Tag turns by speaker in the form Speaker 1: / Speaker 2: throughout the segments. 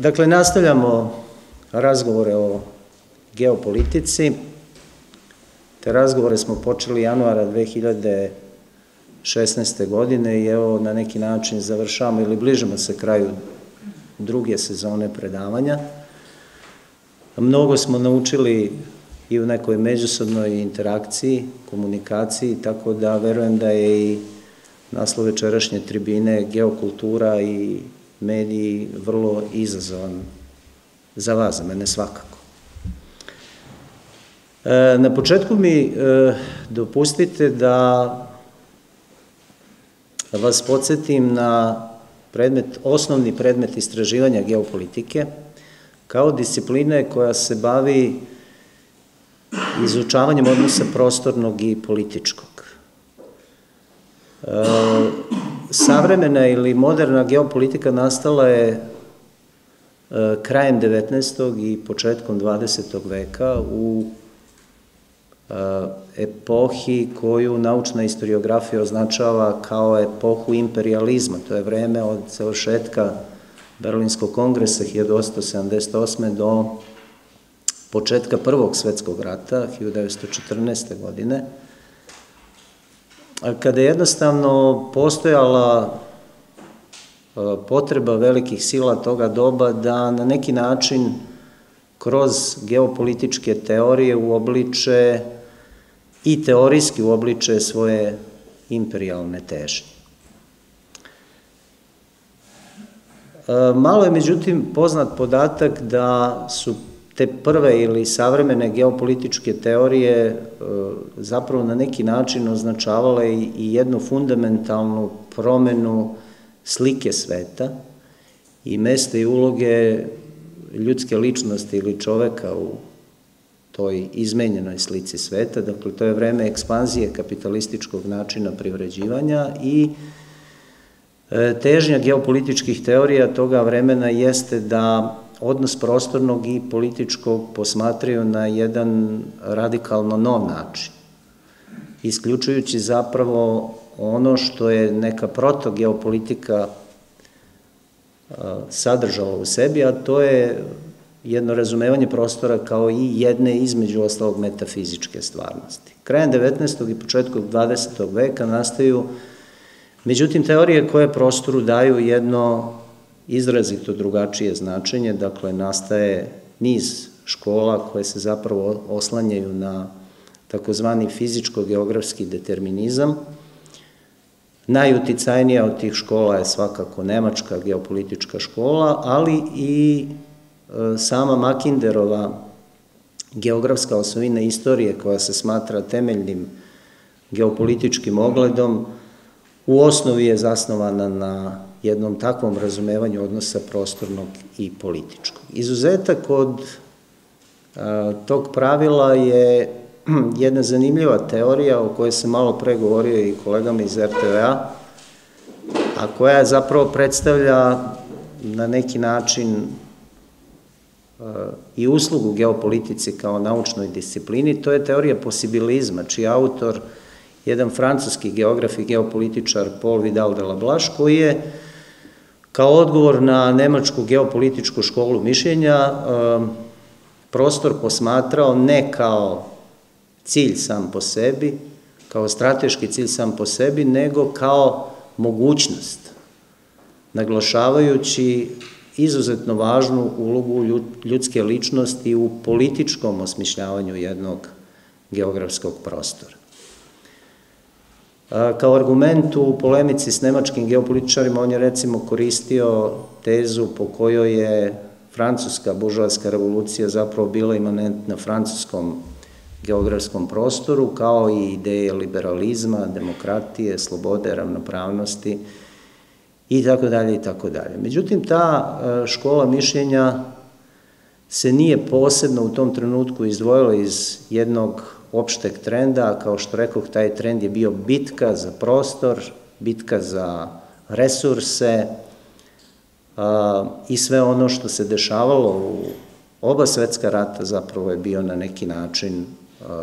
Speaker 1: Dakle, nastavljamo razgovore o geopolitici. Te razgovore smo počeli januara 2016. godine i evo na neki način završavamo ili bližimo se kraju druge sezone predavanja. Mnogo smo naučili i u nekoj međusobnoj interakciji, komunikaciji, tako da verujem da je i naslov večerašnje tribine geokultura i mediji vrlo izazovan za vas, za mene svakako. Na početku mi dopustite da vas podsjetim na osnovni predmet istraživanja geopolitike kao discipline koja se bavi izučavanjem odnosa prostornog i političkog. Savremena ili moderna geopolitika nastala je krajem 19. i početkom 20. veka u epohi koju naučna istoriografija označava kao epohu imperializma. To je vreme od završetka Berlinskog kongresa 1878. do početka Prvog svetskog rata 1914. godine, kada je jednostavno postojala potreba velikih sila toga doba da na neki način kroz geopolitičke teorije uobliče i teorijski uobliče svoje imperijalne težnje. Malo je međutim poznat podatak da su te prve ili savremene geopolitičke teorije zapravo na neki način označavale i jednu fundamentalnu promenu slike sveta i mesta i uloge ljudske ličnosti ili čoveka u toj izmenjenoj slici sveta. Dakle, to je vreme ekspanzije kapitalističkog načina privređivanja i težnja geopolitičkih teorija toga vremena jeste da odnos prostornog i političkog posmatraju na jedan radikalno nov način, isključujući zapravo ono što je neka protogeopolitika sadržala u sebi, a to je jedno razumevanje prostora kao i jedne između ostalog metafizičke stvarnosti. Krajem 19. i početkom 20. veka nastaju, međutim, teorije koje prostoru daju jedno izrazito drugačije značenje, dakle, nastaje niz škola koje se zapravo oslanjaju na takozvani fizičko-geografski determinizam. Najuticajnija od tih škola je svakako nemačka geopolitička škola, ali i sama Makinderova geografska osovina istorije koja se smatra temeljnim geopolitičkim ogledom, u osnovi je zasnovana na jednom takvom razumevanju odnosa prostornog i političkog. Izuzetak od tog pravila je jedna zanimljiva teorija o kojoj se malo pre govorio i kolegama iz RTV-a, a koja zapravo predstavlja na neki način i uslugu geopolitici kao naučnoj disciplini. To je teorija posibilizma, čiji autor jedan francuski geograf i geopolitičar Paul Vidal de la Blache, koji je kao odgovor na nemačku geopolitičku školu mišljenja prostor posmatrao ne kao cilj sam po sebi, kao strateški cilj sam po sebi, nego kao mogućnost, naglašavajući izuzetno važnu ulogu ljudske ličnosti u političkom osmišljavanju jednog geografskog prostora. Kao argument u polemici s nemačkim geopolitičarima on je recimo koristio tezu po kojoj je francuska buržoaska revolucija zapravo bila imanentna francuskom geografskom prostoru, kao i ideje liberalizma, demokratije, slobode, ravnopravnosti i tako dalje i tako dalje. Međutim, ta škola mišljenja se nije posebno u tom trenutku izdvojila iz jednog opšteg trenda, a kao što rekoh, taj trend je bio bitka za prostor, bitka za resurse i sve ono što se dešavalo u oba svetska rata zapravo je bio na neki način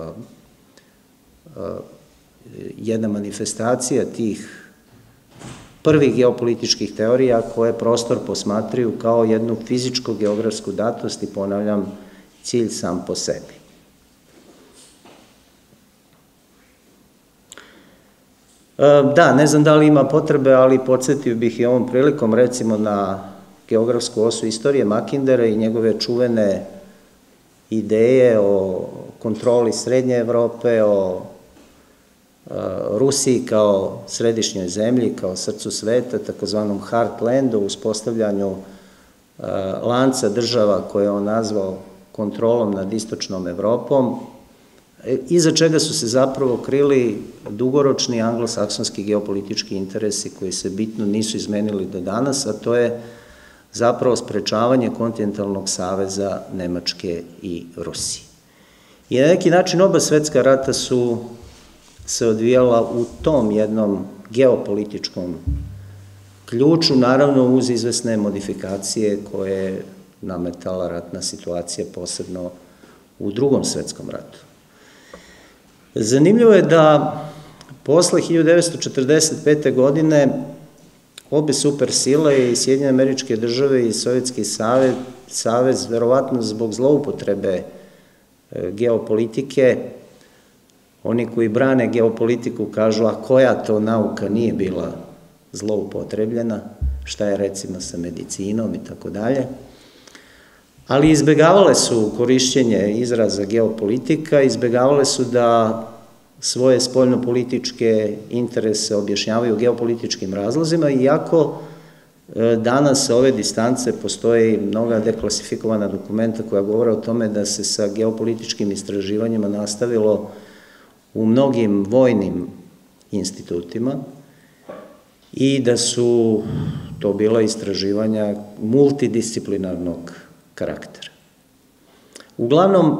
Speaker 1: jedna manifestacija tih prvih geopolitičkih teorija koje prostor posmatraju kao jednu fizičko-geografsku datost i, ponavljam, cilj sam po sebi. Da, ne znam da li ima potrebe, ali podsjetio bih i ovom prilikom recimo na geografsku osu istorije Makindera i njegove čuvene ideje o kontroli Srednje Evrope, o Rusiji kao središnjoj zemlji, kao srcu sveta, takozvanom Heartlandu, uspostavljanju lanca država koje je on nazvao kontrolom nad istočnom Evropom, iza čega su se zapravo krili dugoročni anglosaksonski geopolitički interesi koji se bitno nisu izmenili do danas, a to je zapravo sprečavanje kontinentalnog saveza Nemačke i Rusije. I na neki način oba svetska rata su se odvijala u tom jednom geopolitičkom ključu, naravno uz izvesne modifikacije koje je nametala ratna situacija, posebno u Drugom svetskom ratu. Zanimljivo je da posle 1945. godine obe supersile, i Sjedinjene Američke Države i Sovjetski savez, verovatno zbog zloupotrebe geopolitike, oni koji brane geopolitiku kažu, a koja to nauka nije bila zloupotrebljena, šta je recimo sa medicinom i tako dalje, ali izbegavale su korišćenje izraza geopolitika, izbegavale su da svoje spoljnopolitičke interese objašnjavaju geopolitičkim razlozima, iako danas sa ove distance postoje mnoga deklasifikovana dokumenta koja govore o tome da se sa geopolitičkim istraživanjima nastavilo u mnogim vojnim institutima i da su to bila istraživanja multidisciplinarnog karaktera. Uglavnom,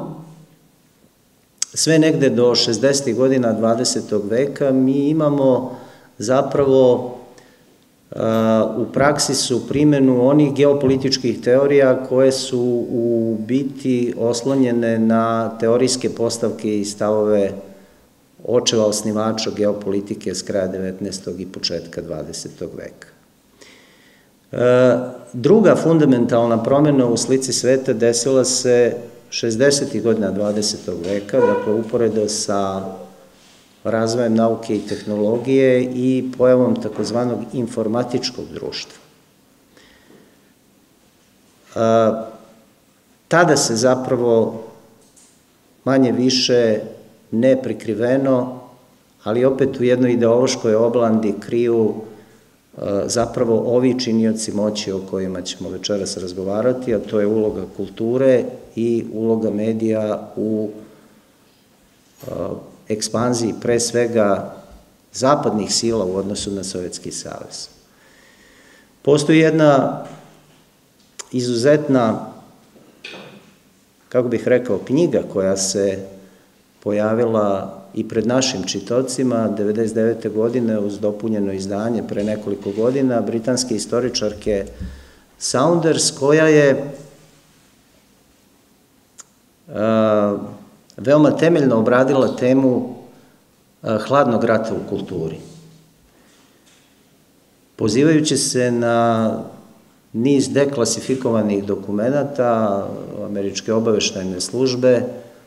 Speaker 1: sve negde do 60. godina 20. veka mi imamo zapravo u praksi su primjenu onih geopolitičkih teorija koje su u biti oslonjene na teorijske postavke i stavove očeva osnivača geopolitike s kraja 19. i početka 20. veka. Druga fundamentalna promjena u slici sveta desila se 60. godina 20. veka, dakle uporedo sa razvojem nauke i tehnologije i pojavom takozvanog informatičkog društva. Tada se zapravo manje više neprikriveno, ali opet u jednoj ideološkoj oblandi kriju zapravo ovi činioci moći o kojima ćemo večeras razgovarati, a to je uloga kulture i uloga medija u ekspanziji pre svega zapadnih sila u odnosu na Sovjetski savez. Postoji jedna izuzetna, kako bih rekao, knjiga koja se pojavila i pred našim čitaocima 1999. godine uz dopunjeno izdanje pre nekoliko godina britanske istoričarke Saunders, koja je veoma temeljno obradila temu hladnog rata u kulturi. Pozivajući se na niz deklasifikovanih dokumenata američke obaveštajne službe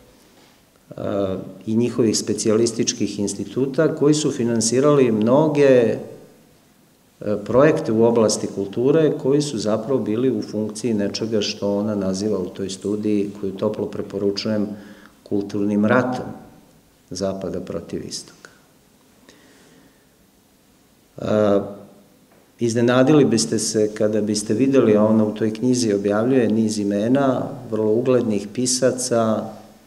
Speaker 1: i njihovih specijalističkih instituta koji su finansirali mnoge projekte u oblasti kulture koji su zapravo bili u funkciji nečega što ona naziva u toj studiji, koju toplo preporučujem, kulturnim ratom Zapada protiv Istoka. Iznenadili biste se kada biste videli, ona u toj knjizi objavljuje niz imena vrlo uglednih pisaca,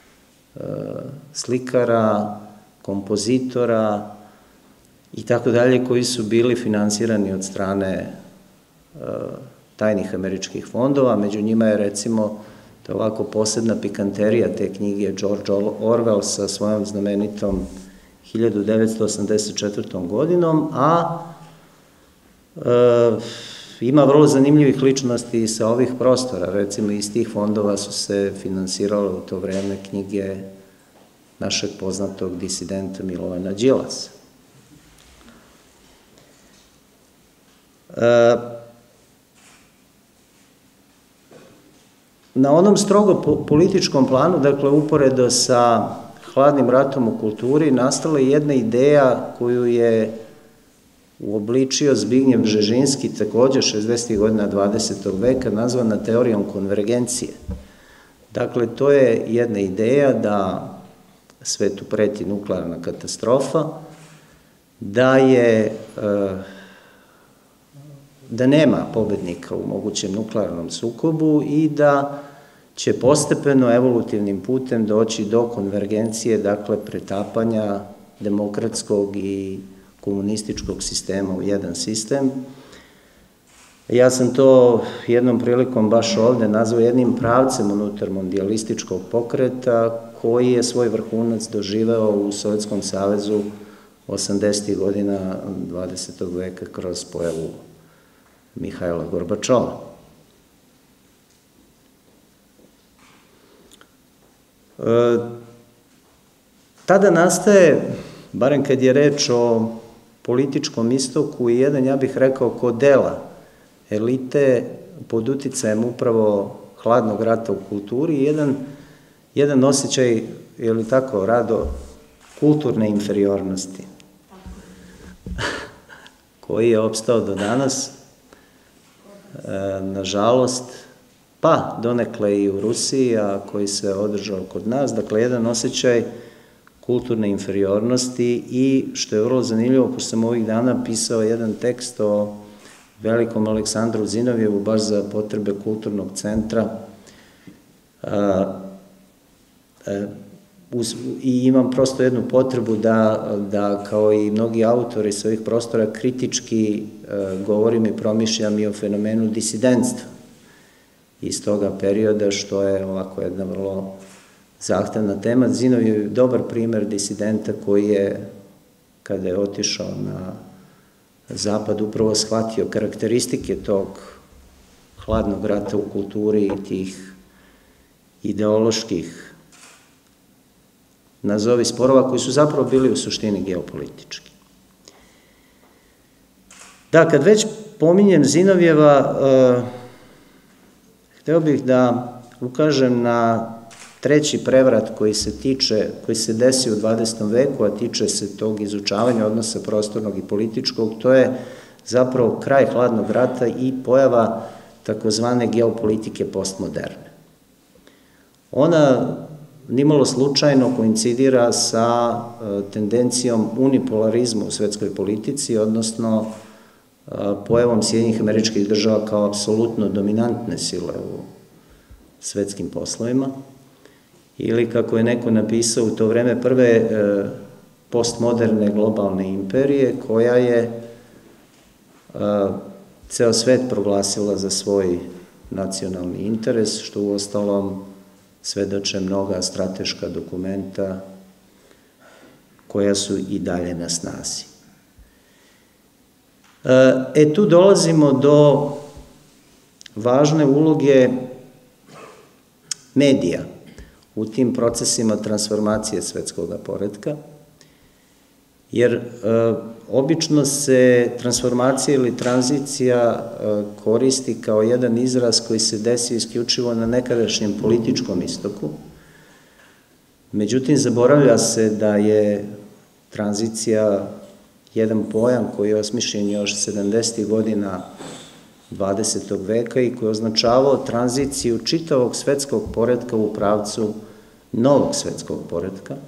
Speaker 1: slikara, kompozitora i tako dalje, koji su bili finansirani od strane tajnih američkih fondova. Među njima je recimo, to je ovako posebna pikanterija te knjige, George Orwell sa svojom znamenitom 1984. godinom, a ima vrlo zanimljivih ličnosti i sa ovih prostora. Recimo, iz tih fondova su se finansirale u to vreme knjige našeg poznatog disidenta Milovana Đilasa. Na onom strogo političkom planu, dakle uporedo sa hladnim ratom u kulturi, nastala je jedna ideja koju je uobličio Zbignjev Bžežinski, također 60. godina 20. veka, nazvana teorijom konvergencije. Dakle, to je jedna ideja da svetu preti nuklearna katastrofa, da nema pobednika u mogućem nuklearnom sukobu i da će postepeno evolutivnim putem doći do konvergencije, dakle pretapanja demokratskog i komunističkog sistema u jedan sistem. Ja sam to jednom prilikom baš ovde nazvao jednim pravcem unutar mondijalističkog pokreta koji je svoj vrhunac doživeo u Sovjetskom savezu 80. godina 20. veka kroz pojavu Mihajla Gorbačova. Tada nastaje, barem kad je reč o političkom istoku, i jedan, ja bih rekao, kod dela elite pod uticajem upravo hladnog rata u kulturi, jedan osjećaj, je li tako, Rado, kulturne inferiornosti, koji je opstao do danas, nažalost, pa donekle i u Rusiji, a koji se održao kod nas, dakle, jedan osjećaj kulturne inferiornosti i, što je vrlo zanimljivo, pošto sam ovih dana pisao jedan tekst o velikom Aleksandru Zinovjevu, baš za potrebe kulturnog centra, i imam prosto jednu potrebu da kao i mnogi autori s ovih prostora kritički govorim i promišljam i o fenomenu disidentstva iz toga perioda, što je ovako jedna vrlo zahtevna tema. Zinov je dobar primer disidenta koji je, kada je otišao na zapad, upravo shvatio karakteristike tog hladnog rata u kulturi i tih ideoloških, nazovi, sporova koji su zapravo bili u suštini geopolitički. Da, kad već pominjem Zinovjeva, hteo bih da ukažem na treći prevrat koji se desio u 20. veku, a tiče se tog izučavanja odnosa prostornog i političkog. To je zapravo kraj hladnog rata i pojava takozvane geopolitike postmoderne. Ona nimalo slučajno koincidira sa tendencijom unipolarizma u svetskoj politici, odnosno pojavom Sjedinjenih Američkih Država kao apsolutno dominantne sile u svetskim poslovima, ili, kako je neko napisao u to vreme, prve postmoderne globalne imperije, koja je ceo svet proglasila za svoj nacionalni interes, što uostalom svedoče mnoga strateška dokumenta koja su i dalje na snazi. Tu dolazimo do važne uloge medija u tim procesima transformacije svetskog poretka, jer obično se transformacija ili tranzicija koristi kao jedan izraz koji se desi isključivo na nekadašnjem političkom istoku. Međutim, zaboravlja se da je tranzicija jedan pojam koji je osmišljen još 70. godina 20. veka i koji je označavao tranziciju čitavog svetskog poretka u pravcu novog svetskog poretka.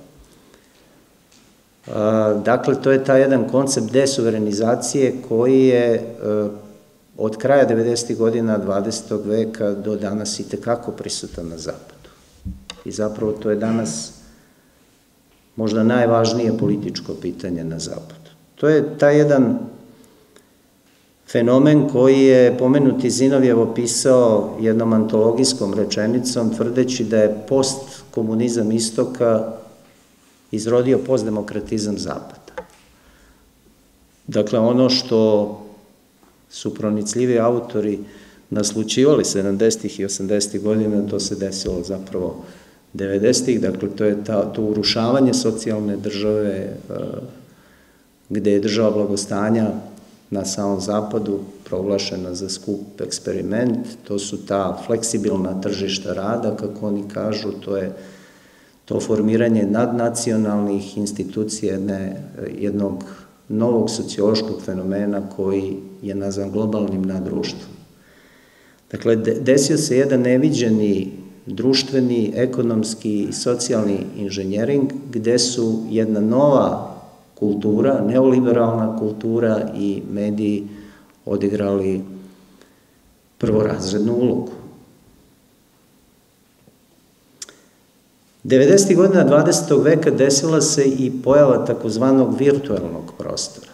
Speaker 1: Dakle, to je taj jedan koncept desuverenizacije koji je od kraja 90. godina 20. veka do danas i tekako prisutan na zapadu. I zapravo to je danas možda najvažnije političko pitanje na zapadu. To je taj jedan fenomen koji je pomenuti Zinovjev opisao jednom antologijskom rečenicom, tvrdeći da je postkomunizam istoka izrodio postdemokratizam zapada. Dakle, ono što su pronicljivi autori naslučivali 70. i 80. godina, to se desilo zapravo 90. Dakle, to je to urušavanje socijalne države, gde je država blagostanja na samom zapadu proglašena za skup eksperiment, to su ta fleksibilna tržišta rada, kako oni kažu, to je to formiranje nadnacionalnih institucija jednog novog sociološkog fenomena koji je nazvan globalnim nadruštvom. Dakle, desio se jedan neviđeni društveni, ekonomski i socijalni inženjering gde su jedna nova kultura, neoliberalna kultura i mediji odigrali prvorazrednu ulogu. 90. godina 20. veka desila se i pojava takozvanog virtualnog prostora.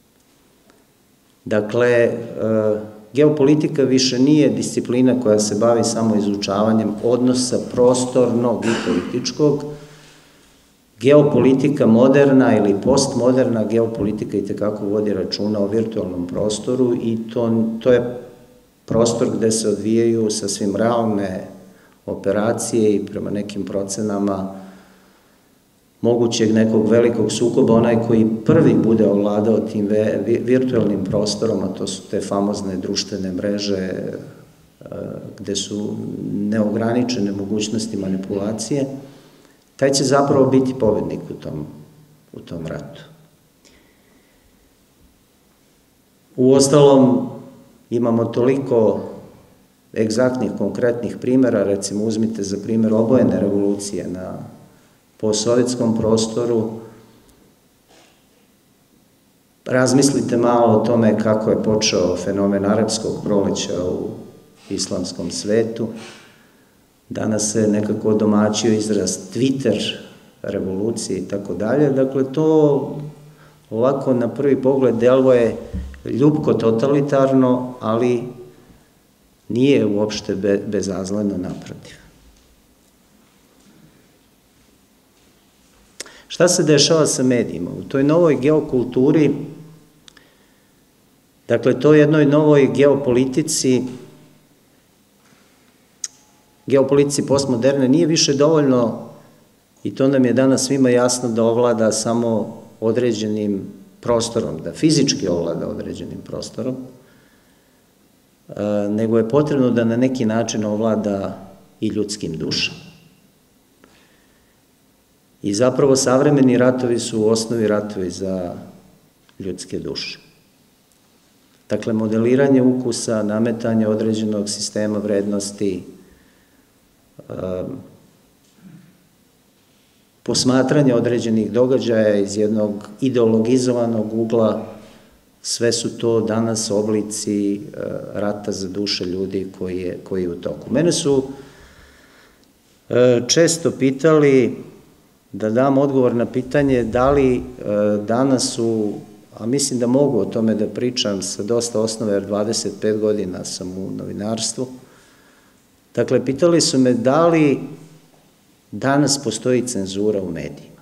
Speaker 1: Dakle, geopolitika više nije disciplina koja se bavi samo izučavanjem odnosa prostornog i političkog. Geopolitika moderna ili postmoderna geopolitika itekako vodi računa o virtualnom prostoru i to je prostor gde se odvijaju sasvim realne operacije i prema nekim procenama mogućeg nekog velikog sukoba, onaj koji prvi bude ovladao tim virtualnim prostorom, a to su te famozne društvene mreže gde su neograničene mogućnosti manipulacije, taj će zapravo biti pobednik u tom ratu. Uostalom, imamo toliko egzaktnih, konkretnih primjera, recimo uzmite za primjer obojene revolucije na postsovjetskom prostoru, razmislite malo o tome kako je počeo fenomen arapskog proleća u islamskom svetu. Danas se nekako domaćio izraz Twitter revolucije i tako dalje. Dakle, to ovako na prvi pogled deluje ljubko totalitarno, ali nije uopšte bezazleno, naprotiv. Šta se dešava sa medijima? U toj novoj geokulturi, dakle, toj jednoj novoj geopolitici postmoderne, nije više dovoljno, i to nam je danas svima jasno, da ovlada samo određenim prostorom, da fizički ovlada određenim prostorom, nego je potrebno da na neki način ovlada i ljudskim dušama. I zapravo savremeni ratovi su u osnovi ratovi za ljudske duše. Dakle, modeliranje ukusa, nametanje određenog sistema vrednosti, posmatranje određenih događaja iz jednog ideologizovanog ugla, sve su to danas oblici rata za duše ljudi koji je u toku. Mene su često pitali da dam odgovor na pitanje da li danas a mislim da mogu o tome da pričam sa dosta osnove, jer 25 godina sam u novinarstvu. Dakle, pitali su me da li danas postoji cenzura u medijima.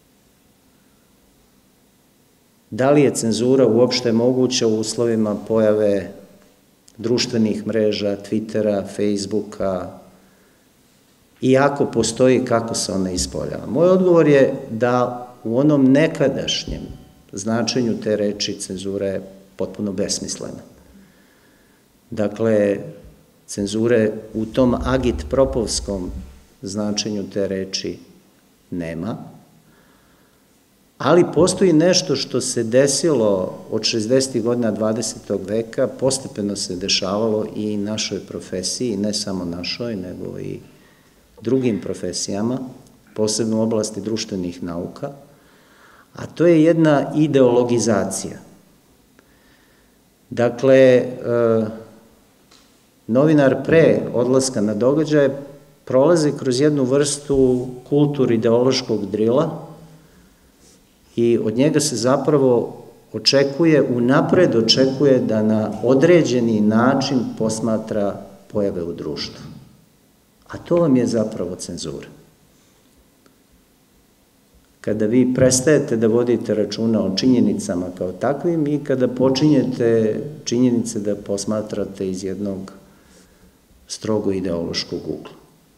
Speaker 1: Da li je cenzura uopšte moguća u uslovima pojave društvenih mreža, Twittera, Facebooka, i ako postoji, kako se ona ispoljava? Moj odgovor je da u onom nekadašnjem značenju te reči cenzura je potpuno besmislena. Dakle, cenzure u tom agitpropovskom značenju te reči nema, ali postoji nešto što se desilo od 60. godina 20. veka, postepeno se dešavalo i našoj profesiji, ne samo našoj, nego i drugim profesijama, posebno u oblasti društvenih nauka, a to je jedna ideologizacija. Dakle, novinar pre odlaska na događaje prolazi kroz jednu vrstu kultur-ideološkog drila i od njega se zapravo unapred očekuje da na određeni način posmatra pojave u društvu. A to vam je zapravo cenzura. Kada vi prestajete da vodite računa o činjenicama kao takvim i kada počinjete činjenice da posmatrate iz jednog strogo ideološkog ugla.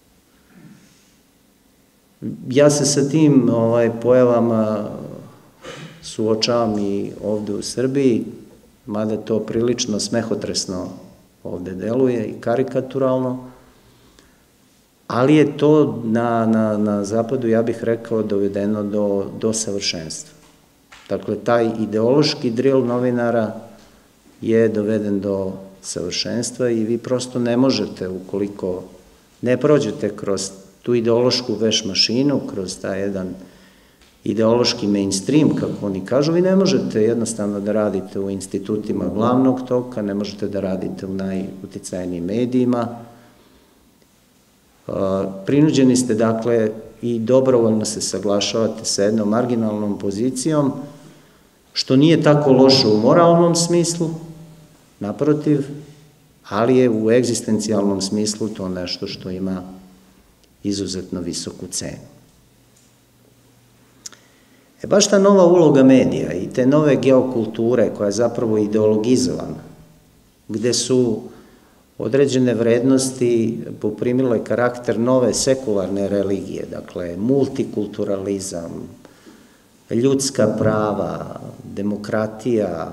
Speaker 1: Ja se sa tim pojavama suočavam i ovde u Srbiji. mada to prilično smehotresno ovde deluje i karikaturalno, ali je to na zapadu, ja bih rekao, dovedeno do savršenstva. Dakle, taj ideološki drill novinara je doveden do savršenstva i vi prosto ne možete, ukoliko ne prođete kroz tu ideološku veš mašinu, kroz taj jedan ideološki mainstream, kako oni kažu, vi ne možete jednostavno da radite u institutima glavnog toka, ne možete da radite u najuticajnijim medijima. Prinuđeni ste, dakle, i dobrovoljno se saglašavate sa jednom marginalnom pozicijom, što nije tako loše u moralnom smislu, naprotiv, ali je u egzistencijalnom smislu to nešto što ima izuzetno visoku cenu. Baš ta nova uloga medija i te nove geokulture koja je zapravo ideologizovana, gde su određene vrednosti poprimile karakter nove sekularne religije, dakle multikulturalizam, ljudska prava, demokratija,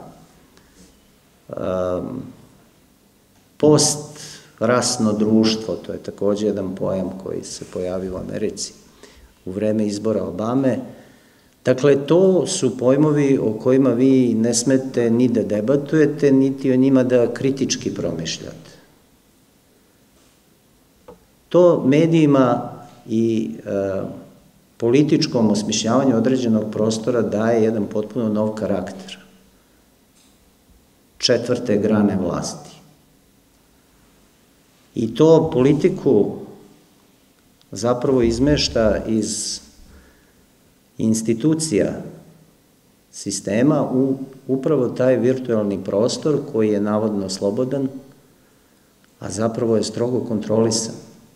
Speaker 1: postrasno društvo, to je takođe jedan pojam koji se pojavio u Americi u vreme izbora Obame. Dakle, to su pojmovi o kojima vi ne smete ni da debatujete, niti o njima da kritički promišljate. To medijima i političkom osmišljavanju određenog prostora daje jedan potpuno nov karakter. Četvrte grane vlasti. I to politiku zapravo izmešta iz institucija sistema u upravo taj virtualni prostor koji je navodno slobodan, a zapravo je strogo kontrolisan.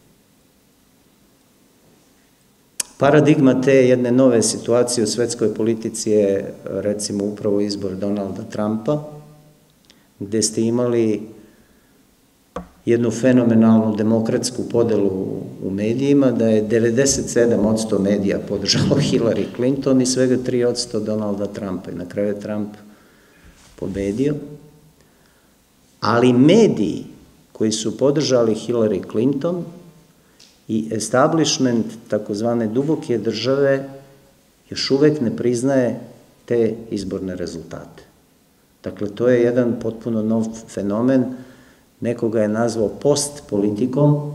Speaker 1: Paradigma te jedne nove situacije u svetskoj politici je, recimo, upravo izbor Donalda Trumpa, gde ste imali jednu fenomenalnu demokratsku podelu u medijima, da je 97% medija podržalo Hillary Clinton i svega 3% Donalda Trumpa. I na kraju je Trump pobedio. Ali mediji koji su podržali Hillary Clinton i establishment takozvane duboke države još uvek ne priznaje te izborne rezultate. Dakle, to je jedan potpuno nov fenomen, nekoga je nazvao post-politikom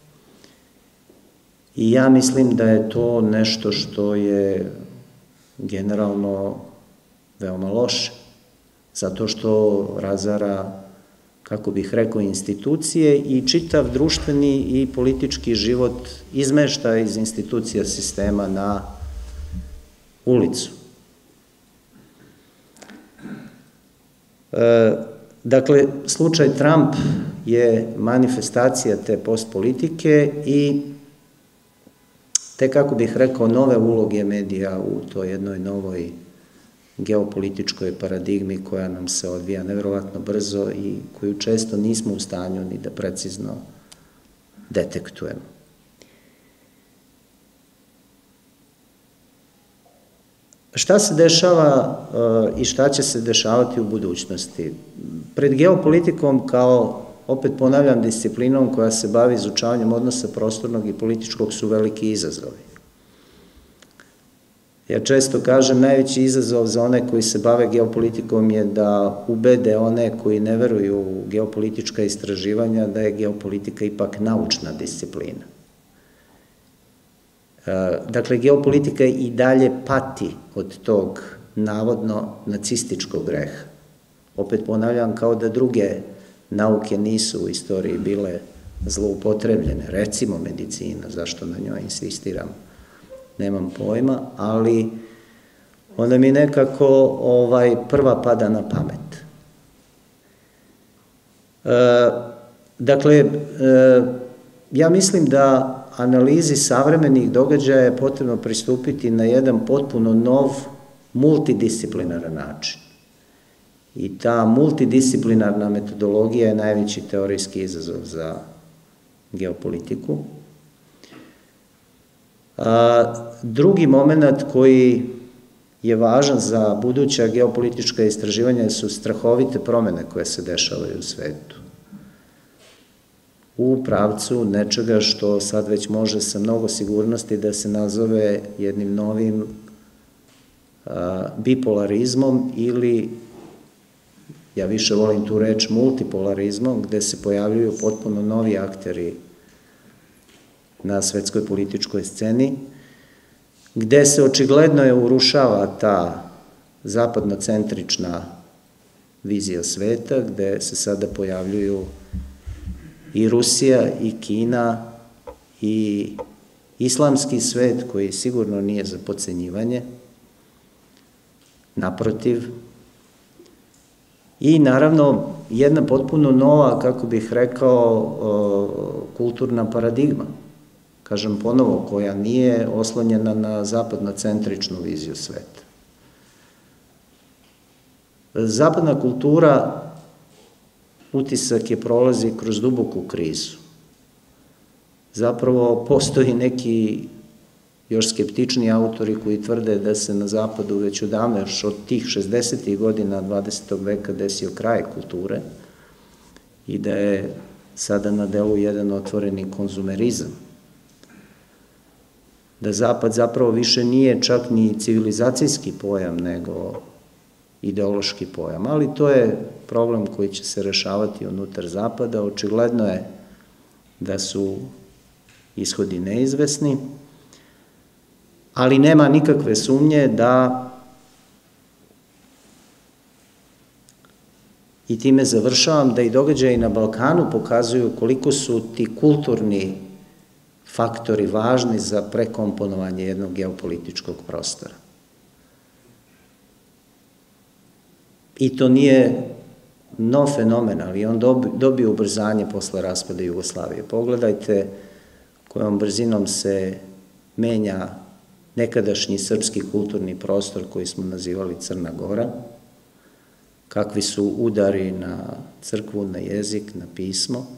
Speaker 1: i ja mislim da je to nešto što je generalno veoma loše, zato što razara, kako bih rekao, institucije i čitav društveni i politički život izmešta iz institucija sistema na ulicu. Dakle, slučaj Trump je manifestacija te postpolitike i te, kako bih rekao, nove uloge medija u toj jednoj novoj geopolitičkoj paradigmi koja nam se odvija nevjerovatno brzo i koju često nismo u stanju ni da precizno detektujemo. Šta se dešava i šta će se dešavati u budućnosti? Pred geopolitikom, kao, opet ponavljam, disciplinom koja se bavi izučavanjem odnosa prostornog i političkog, su veliki izazovi. Ja često kažem, najveći izazov za one koji se bave geopolitikom je da ubede one koji ne veruju u geopolitička istraživanja da je geopolitika ipak naučna disciplina. Dakle, geopolitika i dalje pati od tog navodno nacističkog greha. Opet ponavljam, kao da druge nauke nisu u istoriji bile zloupotrebljene, recimo medicina, zašto na njoj insistiram, nemam pojma, ali onda mi nekako prva pada na pamet. Dakle, ja mislim da analizi savremenih događaja je potrebno pristupiti na jedan potpuno nov, multidisciplinaran način. I ta multidisciplinarna metodologija je najveći teorijski izazov za geopolitiku. Drugi moment koji je važan za buduća geopolitička istraživanja su strahovite promene koje se dešavaju u svetu. U pravcu nečega što sad već može sa mnogo sigurnosti da se nazove jednim novim bipolarizmom ili, ja više volim tu reč, multipolarizmom, gde se pojavljuju potpuno novi akteri na svetskoj političkoj sceni, gde se očigledno urušava ta zapadnocentrična vizija sveta, gde se sada pojavljuju i Rusija, i Kina, i islamski svet, koji sigurno nije za podcenjivanje, naprotiv, i naravno jedna potpuno nova, kako bih rekao, kulturna paradigma, kažem ponovo, koja nije oslonjena na zapadnocentričnu viziju sveta. Zapadna kultura, utisak je prolazi kroz duboku krizu. Zapravo, postoji neki još skeptični autori koji tvrde da se na zapadu već odavno, još od tih 60. godina 20. veka desio kraj kulture i da je sada na delu jedan otvoreni konzumerizam. Da zapad zapravo više nije čak ni civilizacijski pojam, nego ideološki pojam, ali to je problem koji će se rešavati unutar zapada. Očigledno je da su ishodi neizvesni, ali nema nikakve sumnje da, i time završavam, da i događaji na Balkanu pokazuju koliko su ti kulturni faktori važni za prekomponovanje jednog geopolitičkog prostora. I to nije nov fenomen, ali on dobio ubrzanje posle raspada Jugoslavije. Pogledajte kojom brzinom se menja nekadašnji srpski kulturni prostor koji smo nazivali Crna Gora, kakvi su udari na crkvu, na jezik, na pismo.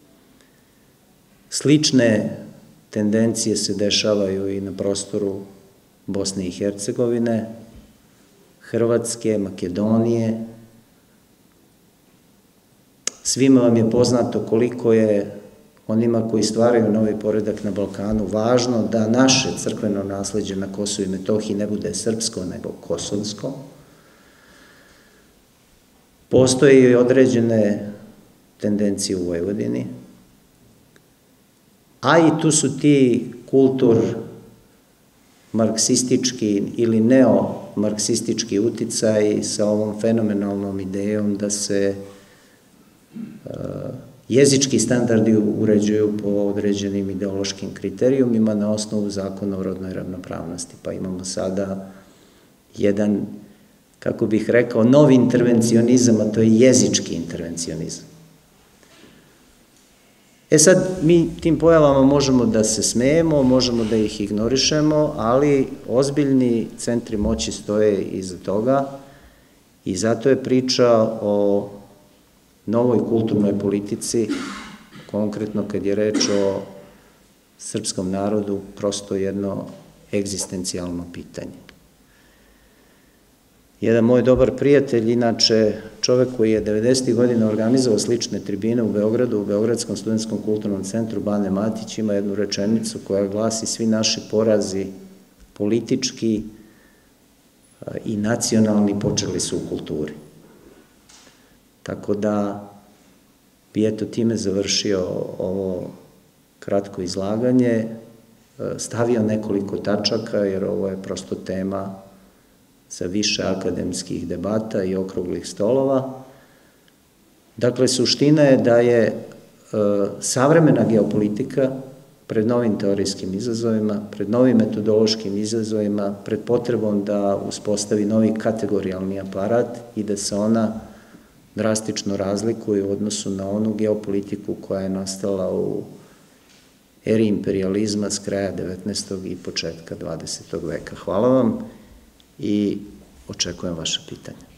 Speaker 1: Slične tendencije se dešavaju i na prostoru Bosne i Hercegovine, Hrvatske, Makedonije. Svima vam je poznato koliko je onima koji stvaraju novi poredak na Balkanu važno da naše crkveno nasleđe na Kosovu i Metohiji ne bude srpsko, nego kosovsko. Postoje i određene tendencije u Vojvodini, a i tu su ti marksistički ili neomarksistički uticaj sa ovom fenomenalnom idejom da se jezički standardi uređuju po određenim ideološkim kriterijumima na osnovu zakona o rodnoj ravnopravnosti. Pa imamo sada jedan, kako bih rekao, novi intervencionizam, a to je jezički intervencionizam. Sad, mi tim pojavama možemo da se smejemo, možemo da ih ignorišemo, ali ozbiljni centri moći stoje iza toga i zato je priča o novoj kulturnoj politici, konkretno kad je reč o srpskom narodu, prosto jedno egzistencijalno pitanje. Jedan moj dobar prijatelj, inače čovek koji je 90. godina organizovao slične tribine u Beogradu, u Beogradskom studentskom kulturnom centru Bane Matić, ima jednu rečenicu koja glasi: svi naši porazi politički i nacionalni počeli su u kulturi. Tako da bi eto time završio ovo kratko izlaganje, stavio nekoliko tačaka jer ovo je prosto tema sa više akademskih debata i okruglih stolova. Dakle, suština je da je savremena geopolitika pred novim teorijskim izazovima, pred novim metodološkim izazovima, pred potrebom da uspostavi novi kategorijalni aparat i da se ona drastično razlikuje u odnosu na onu geopolitiku koja je nastala u eri imperializma s kraja 19. i početka 20. veka. Hvala vam i očekujem vaše pitanje.